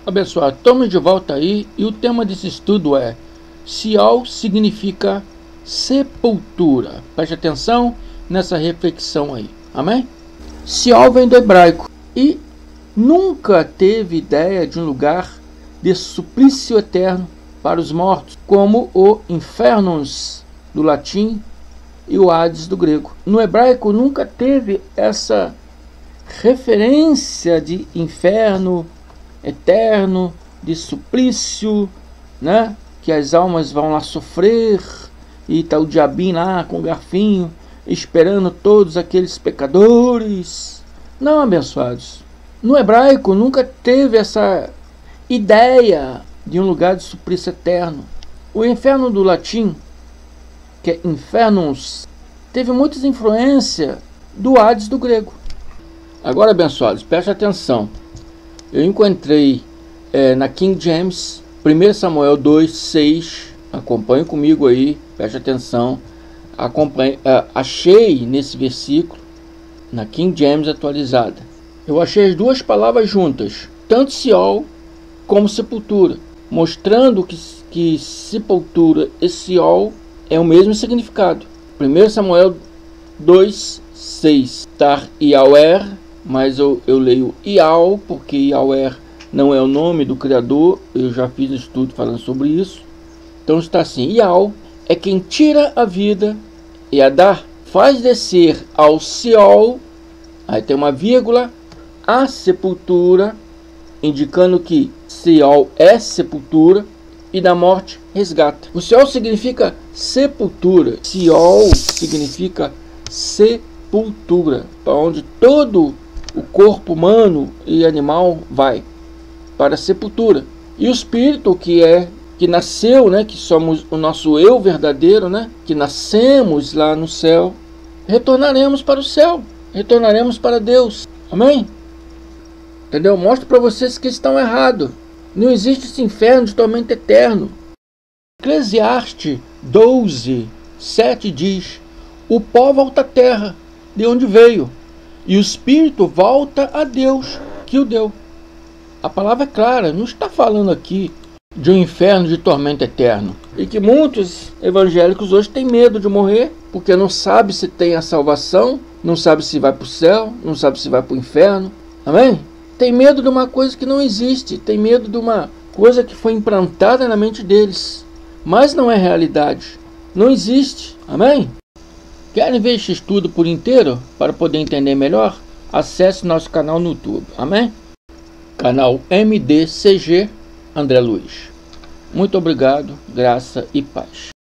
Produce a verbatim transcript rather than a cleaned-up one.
Abençoado, estamos de volta aí e o tema desse estudo é Sheol significa sepultura. Preste atenção nessa reflexão aí, amém? Sheol vem do hebraico e nunca teve ideia de um lugar de suplício eterno para os mortos, como o Infernus do latim e o Hades do grego. No hebraico nunca teve essa referência de inferno eterno, de suplício, né? Que as almas vão lá sofrer e tá o diabinho lá com o garfinho esperando todos aqueles pecadores. Não, abençoados, no hebraico nunca teve essa ideia de um lugar de suplício eterno. O inferno do latim, que é infernus, teve muitas influências do Hades do grego. Agora, abençoados, preste atenção. Eu encontrei é, na King James, primeiro Samuel dois, seis. Acompanhe comigo aí, preste atenção. Acompanhe, uh, achei nesse versículo, na King James atualizada, eu achei as duas palavras juntas, tanto Sheol como sepultura, mostrando que, que sepultura e Sheol é o mesmo significado. primeiro Samuel dois, seis. Tar Yahweh, mas eu, eu leio Ial, porque Yahweh não é o nome do Criador. Eu já fiz um estudo falando sobre isso. Então está assim: Ial é quem tira a vida, e Adar faz descer ao Sheol, aí tem uma vírgula, a sepultura, indicando que Sheol é sepultura, e da morte resgata. O Sheol significa sepultura. Sheol significa sepultura, para onde todo o corpo humano e animal vai, para a sepultura. E o espírito que é que nasceu, né, que somos o nosso eu verdadeiro, né, que nascemos lá no céu, retornaremos para o céu, retornaremos para Deus. Amém? Entendeu? Mostro para vocês que estão errados. Não existe esse inferno de tormento eterno. Eclesiastes doze, sete diz: o pó volta à terra, de onde veio, e o espírito volta a Deus, que o deu. A palavra é clara, não está falando aqui de um inferno de tormento eterno. E que muitos evangélicos hoje têm medo de morrer, porque não sabe se tem a salvação, não sabe se vai para o céu, não sabe se vai para o inferno. Amém? Tem medo de uma coisa que não existe, tem medo de uma coisa que foi implantada na mente deles, mas não é realidade, não existe. Amém? Querem ver este estudo por inteiro para poder entender melhor? Acesse nosso canal no YouTube. Amém? Canal M D C G André Luiz. Muito obrigado, graça e paz.